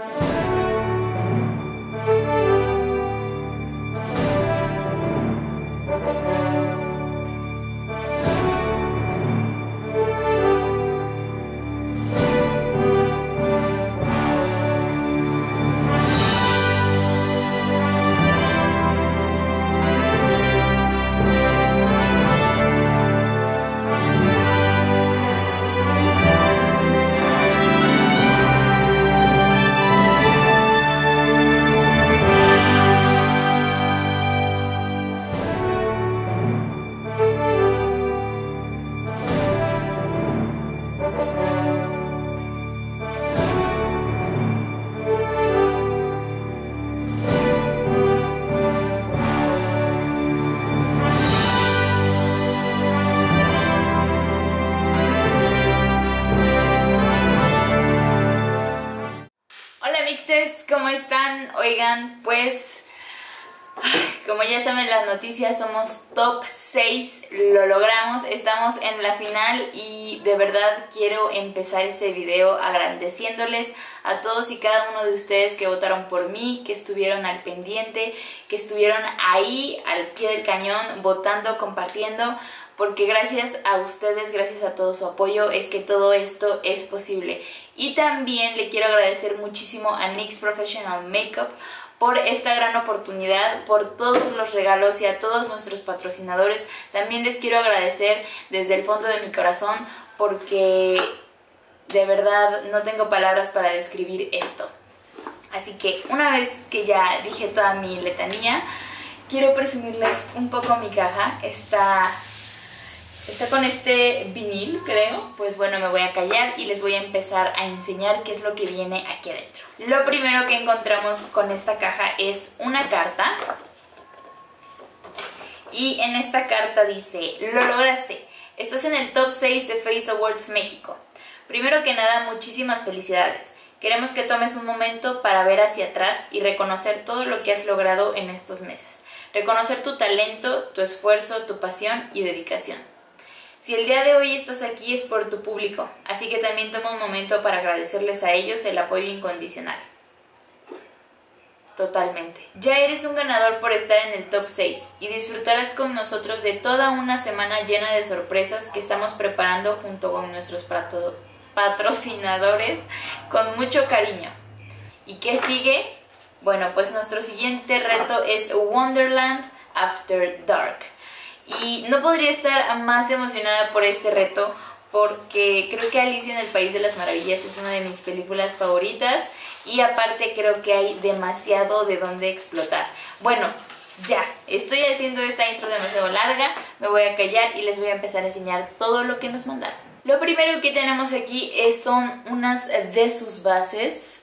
¿Cómo están? Oigan, pues como ya saben las noticias, somos top 6, lo logramos, estamos en la final y de verdad quiero empezar ese video agradeciéndoles a todos y cada uno de ustedes que votaron por mí, que estuvieron al pendiente, que estuvieron ahí al pie del cañón, votando, compartiendo, porque gracias a ustedes, gracias a todo su apoyo, es que todo esto es posible. Y también le quiero agradecer muchísimo a NYX Professional Makeup por esta gran oportunidad, por todos los regalos y a todos nuestros patrocinadores. También les quiero agradecer desde el fondo de mi corazón porque de verdad no tengo palabras para describir esto. Así que una vez que ya dije toda mi letanía, quiero presumirles un poco mi caja. Está con este vinil, creo. Pues bueno, me voy a callar y les voy a empezar a enseñar qué es lo que viene aquí adentro. Lo primero que encontramos con esta caja es una carta. Y en esta carta dice: lo lograste, estás en el top 6 de Face Awards México. Primero que nada, muchísimas felicidades. Queremos que tomes un momento para ver hacia atrás y reconocer todo lo que has logrado en estos meses. Reconocer tu talento, tu esfuerzo, tu pasión y dedicación. Si el día de hoy estás aquí es por tu público, así que también toma un momento para agradecerles a ellos el apoyo incondicional. Totalmente. Ya eres un ganador por estar en el top 6 y disfrutarás con nosotros de toda una semana llena de sorpresas que estamos preparando junto con nuestros patrocinadores con mucho cariño. ¿Y qué sigue? Bueno, pues nuestro siguiente reto es Wonderland After Dark. Y no podría estar más emocionada por este reto porque creo que Alicia en el País de las Maravillas es una de mis películas favoritas y aparte creo que hay demasiado de dónde explotar. Bueno, ya, estoy haciendo esta intro demasiado larga, me voy a callar y les voy a empezar a enseñar todo lo que nos mandaron. Lo primero que tenemos aquí son unas de sus bases.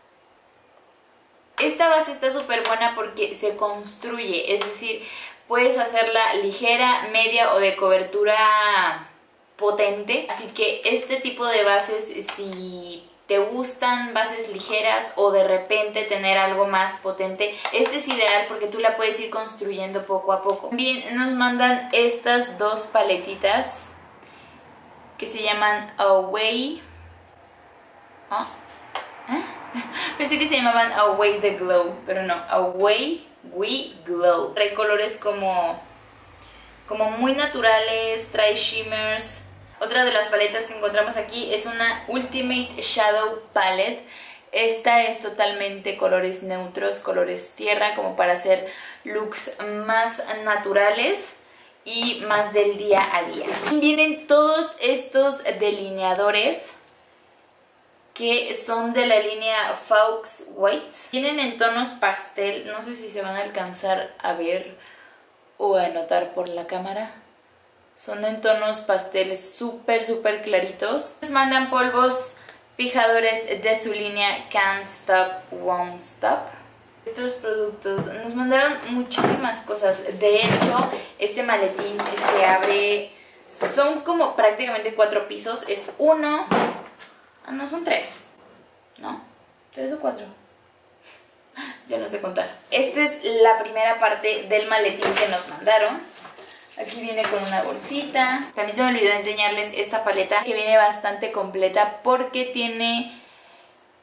Esta base está súper buena porque se construye, es decir, puedes hacerla ligera, media o de cobertura potente. Así que este tipo de bases, si te gustan bases ligeras o de repente tener algo más potente, este es ideal porque tú la puedes ir construyendo poco a poco. También nos mandan estas dos paletitas que se llaman Away. ¿Oh? Pensé que se llamaban Away the Glow, pero no, Away We Glow. Trae colores como muy naturales, trae shimmers. Otra de las paletas que encontramos aquí es una Ultimate Shadow Palette. Esta es totalmente colores neutros, colores tierra, como para hacer looks más naturales y más del día a día. Vienen todos estos delineadores que son de la línea Faux Whites. Vienen en tonos pastel, no sé si se van a alcanzar a ver o a notar por la cámara. Son en tonos pasteles súper claritos. Nos mandan polvos fijadores de su línea Can't Stop, Won't Stop. Estos productos nos mandaron muchísimas cosas. De hecho, este maletín se abre, son como prácticamente 4 pisos. Es uno... Ah, no, son 3. ¿No? 3 o 4. Ya no sé contar. Esta es la primera parte del maletín que nos mandaron. Aquí viene con una bolsita. También se me olvidó enseñarles esta paleta que viene bastante completa porque tiene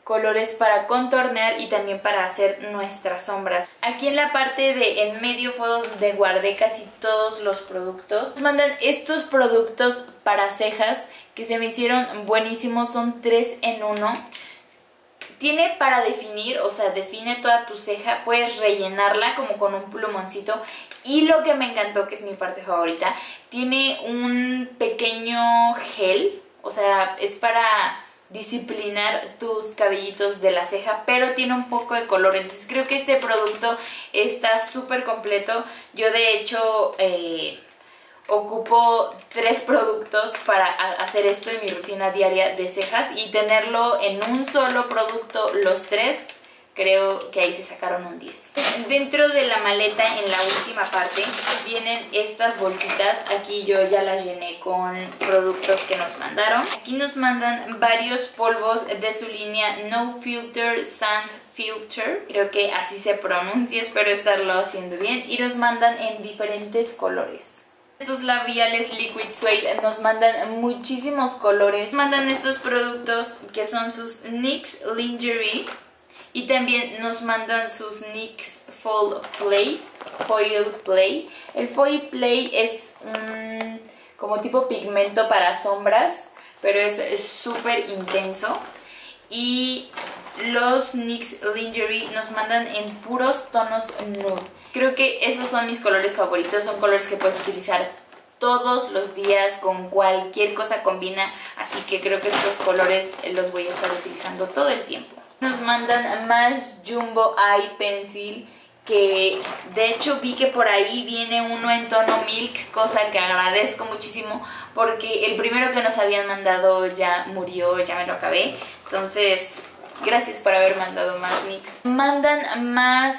colores para contornear y también para hacer nuestras sombras. Aquí en la parte de en medio fue donde guardé casi todos los productos. Nos mandan estos productos para cejas que se me hicieron buenísimos, son 3 en 1. Tiene para definir, o sea, define toda tu ceja, puedes rellenarla como con un plumoncito. Y lo que me encantó, que es mi parte favorita, tiene un pequeño gel, o sea, es para disciplinar tus cabellitos de la ceja, pero tiene un poco de color. Entonces creo que este producto está súper completo. Yo de hecho ocupo 3 productos para hacer esto en mi rutina diaria de cejas, y tenerlo en un solo producto los 3, creo que ahí se sacaron un 10. Dentro de la maleta, en la última parte, vienen estas bolsitas. Aquí yo ya las llené con productos que nos mandaron. Aquí nos mandan varios polvos de su línea No Filter Sans Filter. Creo que así se pronuncia, espero estarlo haciendo bien. Y nos mandan en diferentes colores. Esos labiales Liquid Suede nos mandan muchísimos colores. Nos mandan estos productos que son sus NYX Lingerie. Y también nos mandan sus NYX Foil Play. El Foil Play es como tipo pigmento para sombras, pero es súper intenso. Y los NYX Lingerie nos mandan en puros tonos nude. Creo que esos son mis colores favoritos, son colores que puedes utilizar todos los días, con cualquier cosa combina, así que creo que estos colores los voy a estar utilizando todo el tiempo. Nos mandan más Jumbo Eye Pencil, que de hecho vi que por ahí viene uno en tono Milk, cosa que agradezco muchísimo porque el primero que nos habían mandado ya murió, ya me lo acabé. Entonces, gracias por haber mandado más, NYX. Mandan más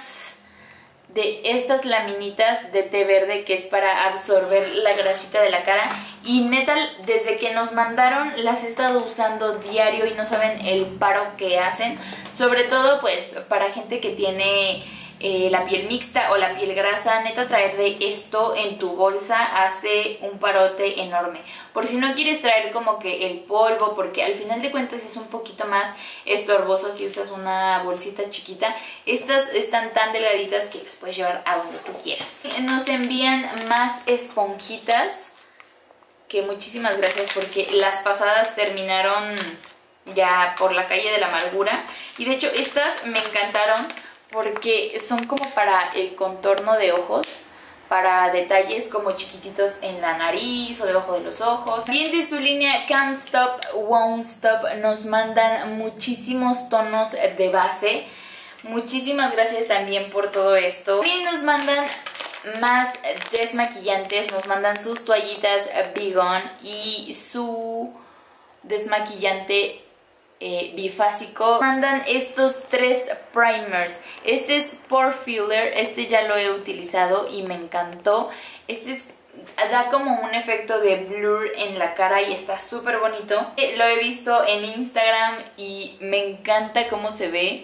de estas laminitas de té verde, que es para absorber la grasita de la cara, y neta desde que nos mandaron las he estado usando diario y no saben el paro que hacen, sobre todo pues para gente que tiene la piel mixta o la piel grasa. Neta, traer de esto en tu bolsa hace un parote enorme. Por si no quieres traer como que el polvo, porque al final de cuentas es un poquito más estorboso si usas una bolsita chiquita. Estas están tan delgaditas que las puedes llevar a donde tú quieras. Nos envían más esponjitas, que muchísimas gracias porque las pasadas terminaron ya por la calle de la amargura. Y de hecho estas me encantaron porque son como para el contorno de ojos, para detalles como chiquititos en la nariz o debajo de los ojos. Bien, de su línea Can't Stop, Won't Stop nos mandan muchísimos tonos de base. Muchísimas gracias también por todo esto. También nos mandan más desmaquillantes, nos mandan sus toallitas Be Gone y su desmaquillante bifásico. Mandan estos 3 primers. Este es Pore Filler, este ya lo he utilizado y me encantó. Este da como un efecto de blur en la cara y está súper bonito. Lo he visto en Instagram y me encanta cómo se ve.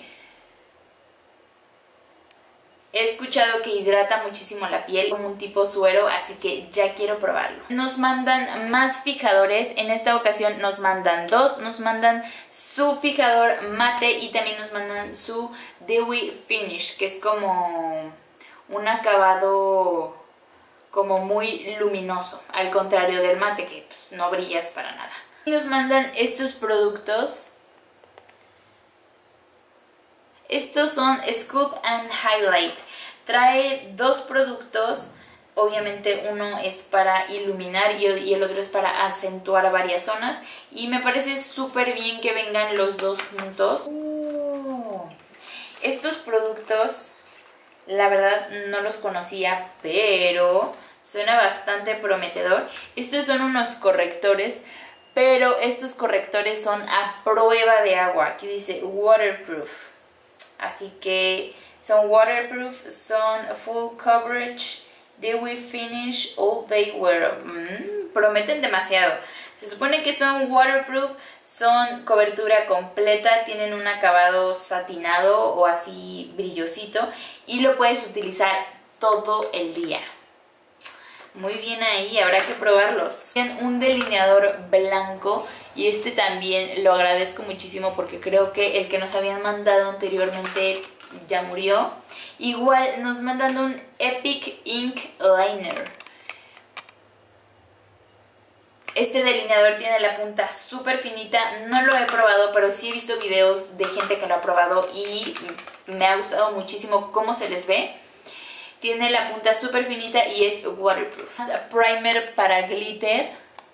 He escuchado que hidrata muchísimo la piel, como un tipo suero, así que ya quiero probarlo. Nos mandan más fijadores. En esta ocasión nos mandan 2. Nos mandan su fijador mate y también nos mandan su Dewy Finish, que es como un acabado como muy luminoso, al contrario del mate, que pues, no brillas para nada. Y nos mandan estos productos. Estos son Scoop and Highlight. Trae 2 productos. Obviamente uno es para iluminar y el otro es para acentuar varias zonas. Y me parece súper bien que vengan los 2 juntos. Estos productos, la verdad no los conocía, pero suena bastante prometedor. Estos son unos correctores, pero estos correctores son a prueba de agua. Aquí dice waterproof. Así que son waterproof, son full coverage, dewy finish, all day wear. Prometen demasiado. Se supone que son waterproof, son cobertura completa, tienen un acabado satinado o así brillosito y lo puedes utilizar todo el día. Muy bien ahí, habrá que probarlos. Tienen un delineador blanco y este también lo agradezco muchísimo porque creo que el que nos habían mandado anteriormente ya murió. Igual nos mandan un Epic Ink Liner. Este delineador tiene la punta súper finita, no lo he probado, pero sí he visto videos de gente que lo ha probado y me ha gustado muchísimo cómo se les ve. Tiene la punta súper finita y es waterproof. Primer para glitter.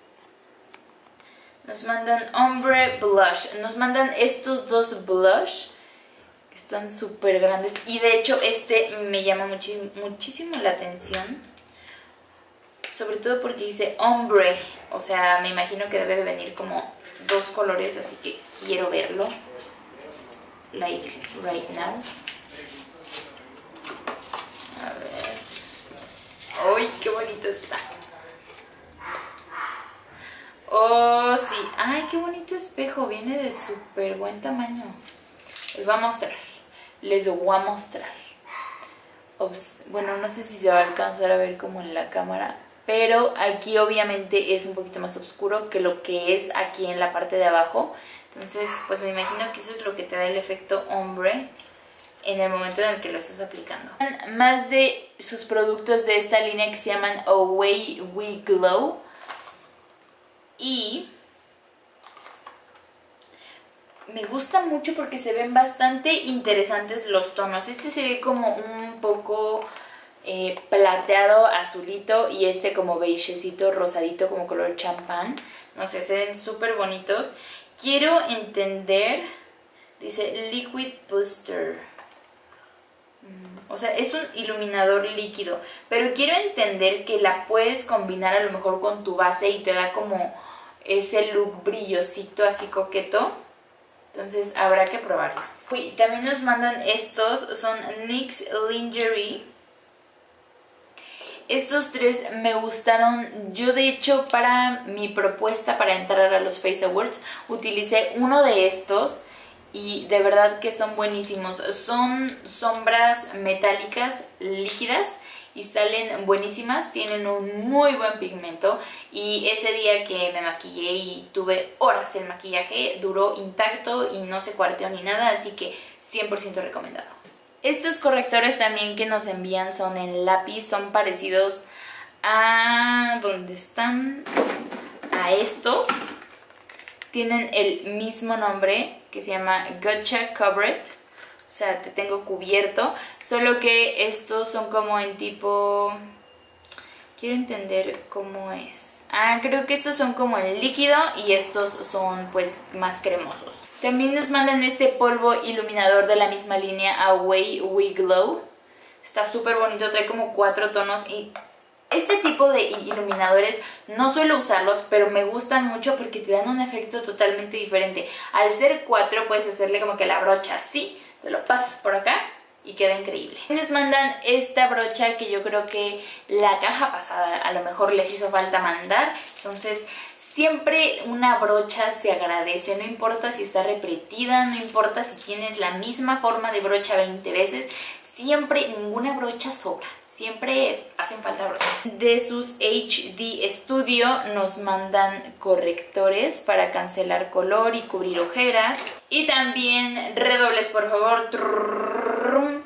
Nos mandan Ombre Blush. Nos mandan estos dos blush que están súper grandes y de hecho este me llama muchísimo la atención. Sobre todo porque dice ombre, o sea, me imagino que debe de venir como dos colores, así que quiero verlo. Like right now. A ver. ¡Uy, qué bonito está! ¡Oh, sí! ¡Ay, qué bonito espejo! Viene de súper buen tamaño. Les voy a mostrar. Les voy a mostrar. Bueno, no sé si se va a alcanzar a ver como en la cámara, pero aquí obviamente es un poquito más oscuro que lo que es aquí en la parte de abajo. Entonces, pues me imagino que eso es lo que te da el efecto ombre en el momento en el que lo estás aplicando. Más de sus productos de esta línea que se llaman Away We Glow. Y me gusta mucho porque se ven bastante interesantes los tonos. Este se ve como un poco plateado, azulito, y este como beigecito, rosadito, como color champán. No sé, se ven súper bonitos. Quiero entender, dice Liquid Booster. O sea, es un iluminador líquido, pero quiero entender que la puedes combinar a lo mejor con tu base y te da como ese look brillosito, así coqueto. Entonces habrá que probarlo. Uy, también nos mandan estos, son NYX Lingerie. Estos tres me gustaron. Yo de hecho para mi propuesta para entrar a los Face Awards utilicé uno de estos y de verdad que son buenísimos. Son sombras metálicas líquidas y salen buenísimas, tienen un muy buen pigmento y ese día que me maquillé y tuve horas el maquillaje duró intacto y no se cuarteó ni nada, así que 100% recomendado. Estos correctores también que nos envían son en lápiz, son parecidos a... ¿dónde están? A estos. Tienen el mismo nombre que se llama Gotcha Covered. O sea, te tengo cubierto. Solo que estos son como en tipo... Quiero entender cómo es. Creo que estos son como en líquido y estos son pues más cremosos. También nos mandan este polvo iluminador de la misma línea Away We Glow. Está súper bonito, trae como 4 tonos y este tipo de iluminadores no suelo usarlos, pero me gustan mucho porque te dan un efecto totalmente diferente. Al ser 4 puedes hacerle como que la brocha así, te lo pasas por acá y queda increíble. Nos mandan esta brocha que yo creo que la caja pasada a lo mejor les hizo falta mandar, entonces... Siempre una brocha se agradece, no importa si está repetida, no importa si tienes la misma forma de brocha 20 veces, siempre ninguna brocha sobra, siempre hacen falta brochas. De sus HD Studio nos mandan correctores para cancelar color y cubrir ojeras. Y también, redobles por favor,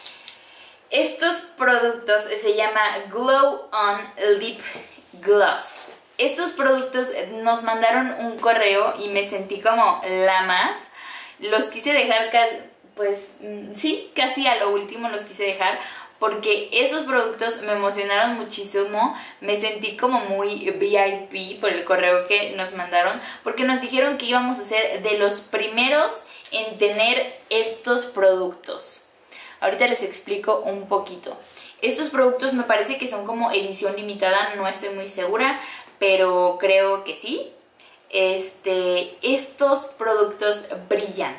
estos productos se llama Glow On Lip Gloss. Estos productos nos mandaron un correo y me sentí como la más. Los quise dejar, pues sí, casi a lo último los quise dejar porque esos productos me emocionaron muchísimo. Me sentí como muy VIP por el correo que nos mandaron porque nos dijeron que íbamos a ser de los primeros en tener estos productos. Ahorita les explico un poquito. Estos productos me parece que son como edición limitada, no estoy muy segura, pero creo que sí. Estos productos brillan.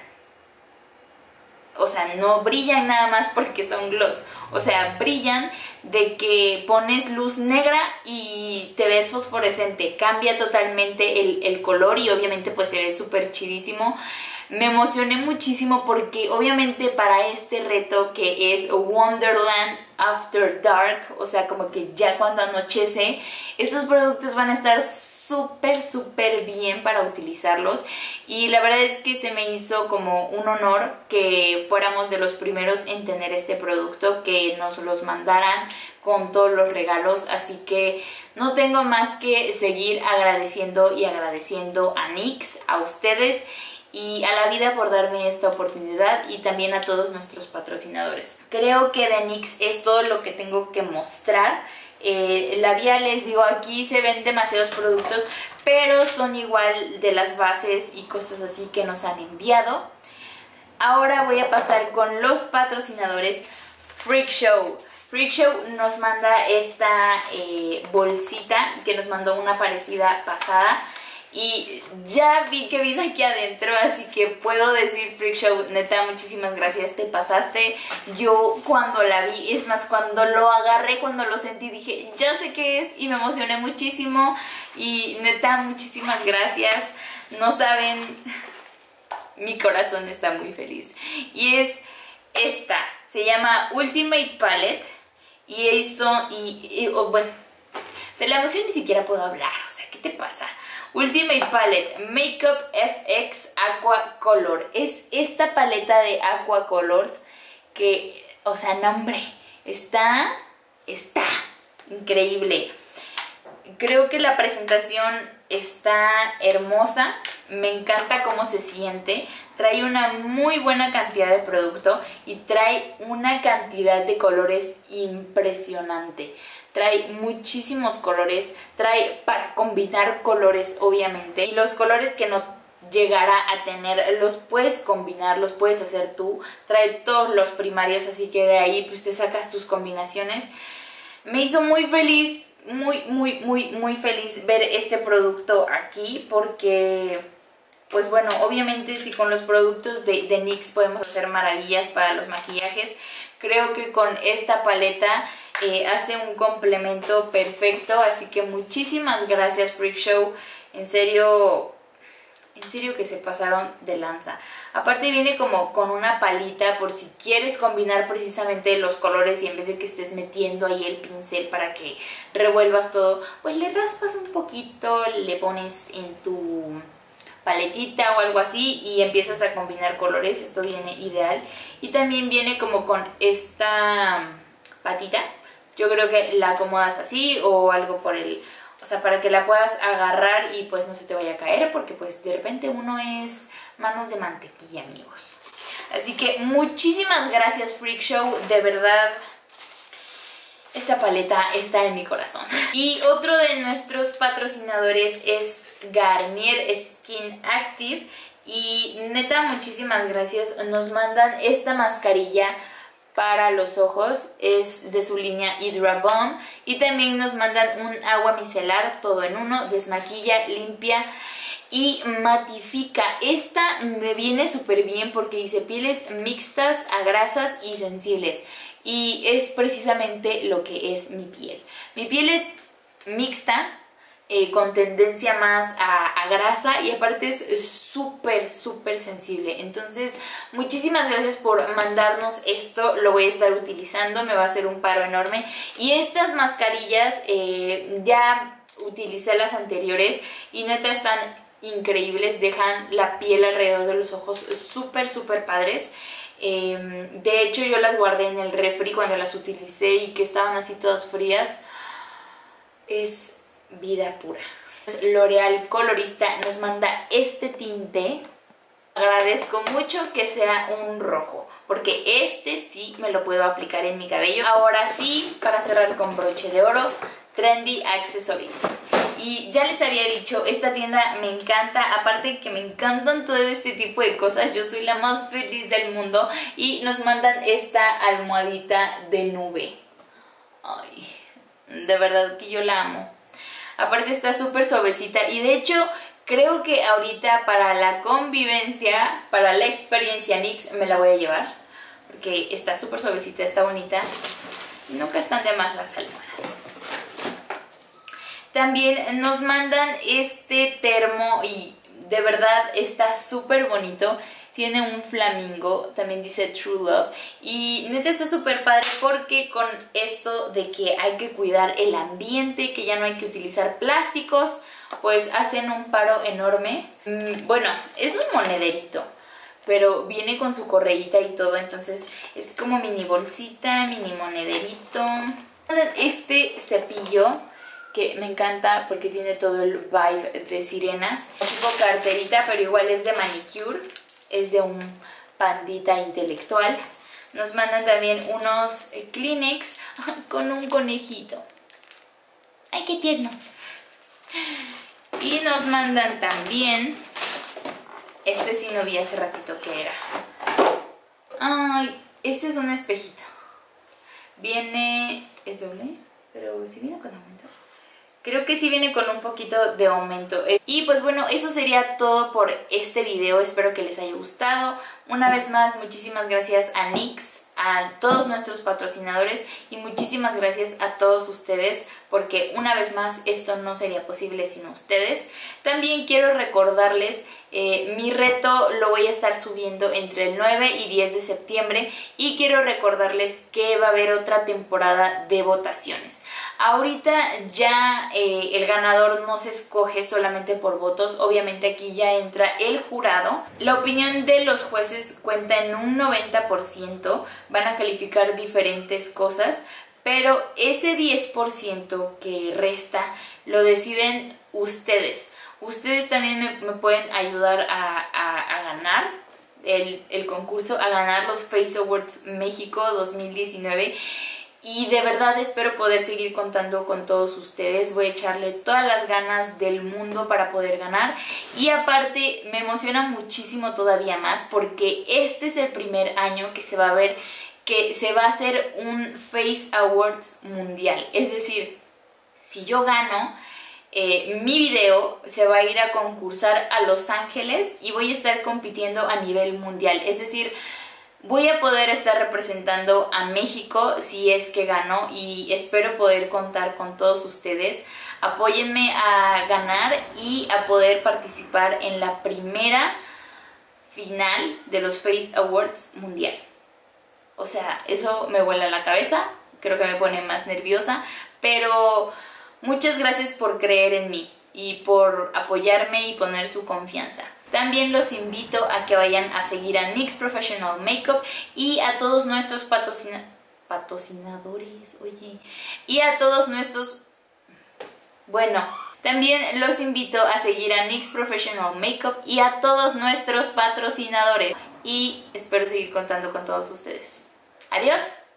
O sea, no brillan nada más porque son gloss. O sea, brillan de que pones luz negra y te ves fosforescente. Cambia totalmente el color y obviamente pues se ve súper chidísimo. Me emocioné muchísimo porque obviamente para este reto que es Wonderland After Dark, o sea, como que ya cuando anochece, estos productos van a estar súper bien para utilizarlos, y la verdad es que se me hizo como un honor que fuéramos de los primeros en tener este producto, que nos los mandaran con todos los regalos, así que no tengo más que seguir agradeciendo y agradeciendo a NYX, a ustedes y a la vida por darme esta oportunidad, y también a todos nuestros patrocinadores. Creo que de NYX es todo lo que tengo que mostrar. Labial, les digo, aquí se ven demasiados productos, pero son igual de las bases y cosas así que nos han enviado. Ahora voy a pasar con los patrocinadores. Freak Show. Freak Show nos manda esta bolsita, que nos mandó una parecida pasada, y ya vi que vino aquí adentro, así que puedo decir, Freak Show, neta, muchísimas gracias, te pasaste. Yo cuando la vi, es más, cuando lo agarré, cuando lo sentí, dije, ya sé qué es, y me emocioné muchísimo, y neta, muchísimas gracias. No saben, mi corazón está muy feliz. Y es esta, se llama Ultimate Palette, bueno, de la emoción ni siquiera puedo hablar, o sea, ¿qué te pasa? Ultimate Palette Makeup FX Aqua Color. Es esta paleta de Aqua Colors que, o sea, no hombre, está increíble. Creo que la presentación está hermosa, me encanta cómo se siente, trae una muy buena cantidad de producto y trae una cantidad de colores impresionante. Trae muchísimos colores, trae para combinar colores obviamente, y los colores que no llegara a tener los puedes combinar, los puedes hacer tú. Trae todos los primarios, así que de ahí pues te sacas tus combinaciones. Me hizo muy feliz, muy feliz ver este producto aquí, porque pues bueno, obviamente si con los productos de NYX podemos hacer maravillas para los maquillajes, creo que con esta paleta hace un complemento perfecto. Así que muchísimas gracias, Freak Show, en serio que se pasaron de lanza. Aparte viene como con una palita por si quieres combinar precisamente los colores, y en vez de que estés metiendo ahí el pincel para que revuelvas todo, pues le raspas un poquito, le pones en tu paletita o algo así y empiezas a combinar colores. Esto viene ideal. Y también viene como con esta patita. Yo creo que la acomodas así o algo por el... O sea, para que la puedas agarrar y pues no se te vaya a caer, porque pues de repente uno es manos de mantequilla, amigos. Así que muchísimas gracias, Freak Show, de verdad. Esta paleta está en mi corazón. Y otro de nuestros patrocinadores es Garnier Skin Active. Y neta, muchísimas gracias. Nos mandan esta mascarilla para los ojos, es de su línea Hydra Bomb, y también nos mandan un agua micelar, todo en uno, desmaquilla, limpia y matifica. Esta me viene súper bien porque dice pieles mixtas a grasas y sensibles, y es precisamente lo que es mi piel. Mi piel es mixta, con tendencia más a grasa, y aparte es súper sensible. Entonces muchísimas gracias por mandarnos esto, lo voy a estar utilizando, me va a hacer un paro enorme. Y estas mascarillas ya utilicé las anteriores y neta están increíbles, dejan la piel alrededor de los ojos súper padres. De hecho yo las guardé en el refri cuando las utilicé y que estaban así todas frías. Es vida pura. L'Oreal Colorista nos manda este tinte. Agradezco mucho que sea un rojo, porque este sí me lo puedo aplicar en mi cabello. Ahora sí, para cerrar con broche de oro, Trendy Accessories. Y ya les había dicho, esta tienda me encanta, aparte que me encantan todo este tipo de cosas, yo soy la más feliz del mundo. Y nos mandan esta almohadita de nube. Ay, de verdad que yo la amo. Aparte está súper suavecita, y de hecho creo que ahorita para la convivencia, para la experiencia NYX, me la voy a llevar, porque está súper suavecita, está bonita, nunca están de más las almohadas. También nos mandan este termo y de verdad está súper bonito. tiene un flamingo, también dice True Love, y neta está súper padre porque con esto de que hay que cuidar el ambiente, que ya no hay que utilizar plásticos, pues hacen un paro enorme. Bueno, es un monederito, pero viene con su correíta y todo, entonces es como mini bolsita, mini monederito. Este cepillo que me encanta porque tiene todo el vibe de sirenas, tipo carterita, pero igual es de manicure, es de un pandita intelectual. Nos mandan también unos Kleenex con un conejito. ¡Ay, qué tierno! Y nos mandan también, este sí no vi hace ratito que era. Ay, este es un espejito. Viene, es doble, pero sí viene con aumento. Creo que sí viene con un poquito de aumento. Y pues bueno, eso sería todo por este video. Espero que les haya gustado. Una vez más, muchísimas gracias a NYX, a todos nuestros patrocinadores y muchísimas gracias a todos ustedes, porque una vez más esto no sería posible sin ustedes. También quiero recordarles, mi reto lo voy a estar subiendo entre el 9 y 10 de septiembre y quiero recordarles que va a haber otra temporada de votaciones. Ahorita ya el ganador no se escoge solamente por votos, obviamente aquí ya entra el jurado. La opinión de los jueces cuenta en un 90%, van a calificar diferentes cosas, pero ese 10% que resta lo deciden ustedes. Ustedes también me pueden ayudar a ganar el concurso, a ganar los Face Awards México 2019. Y de verdad espero poder seguir contando con todos ustedes. Voy a echarle todas las ganas del mundo para poder ganar. Y aparte me emociona muchísimo todavía más porque este es el primer año que se va a ver que se va a hacer un Face Awards mundial. Es decir, si yo gano, mi video se va a ir a concursar a Los Ángeles y voy a estar compitiendo a nivel mundial. Es decir, voy a poder estar representando a México si es que gano y espero poder contar con todos ustedes. Apóyenme a ganar y a poder participar en la primera final de los Face Awards mundial. O sea, eso me vuela la cabeza, creo que me pone más nerviosa, pero muchas gracias por creer en mí y por apoyarme y poner su confianza. También los invito a que vayan a seguir a NYX Professional Makeup y a todos nuestros patrocinadores, oye, y a todos nuestros, bueno, también los invito a seguir a NYX Professional Makeup y a todos nuestros patrocinadores y espero seguir contando con todos ustedes. Adiós.